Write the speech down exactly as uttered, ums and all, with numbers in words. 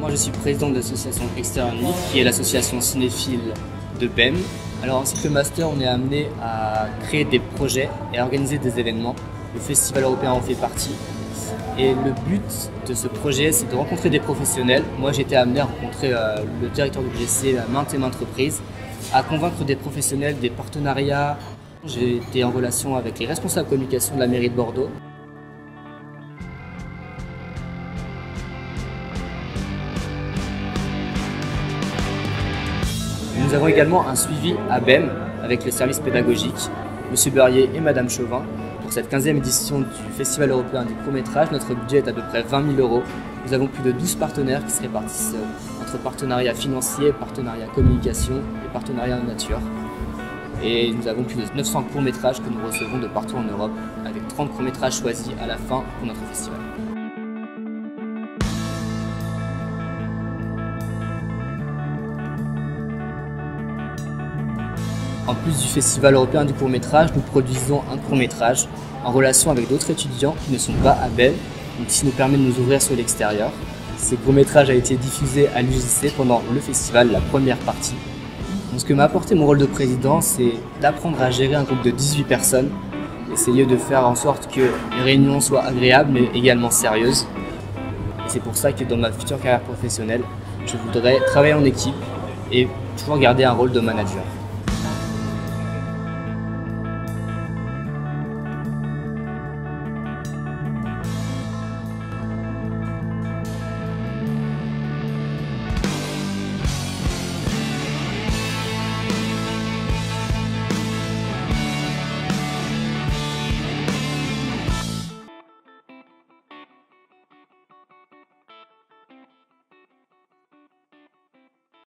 Moi je suis président de l'association Extérieur Nuit, qui est l'association cinéphile de B E M. Alors en cycle master, on est amené à créer des projets et à organiser des événements. Le Festival européen en fait partie. Et le but de ce projet, c'est de rencontrer des professionnels. Moi j'ai été amené à rencontrer euh, le directeur du G C à maintes et maintes reprises, à convaincre des professionnels, des partenariats. J'ai été en relation avec les responsables communication de la mairie de Bordeaux. Nous avons également un suivi à B E M avec le service pédagogique, M. Beurrier et Mme Chauvin. Pour cette quinzième édition du Festival européen du court-métrage, notre budget est à peu près vingt mille euros. Nous avons plus de douze partenaires qui se répartissent entre partenariats financiers, partenariats communication et partenariats nature. Et nous avons plus de neuf cents courts-métrages que nous recevons de partout en Europe, avec trente courts-métrages choisis à la fin pour notre festival. En plus du Festival européen du court-métrage, nous produisons un court-métrage en relation avec d'autres étudiants qui ne sont pas à B E M, donc qui nous permet de nous ouvrir sur l'extérieur. Ce court-métrage a été diffusé à l'U J C pendant le festival, la première partie. Donc, ce que m'a apporté mon rôle de président, c'est d'apprendre à gérer un groupe de dix-huit personnes, essayer de faire en sorte que les réunions soient agréables mais également sérieuses. Et c'est pour ça que dans ma future carrière professionnelle, je voudrais travailler en équipe et toujours garder un rôle de manager.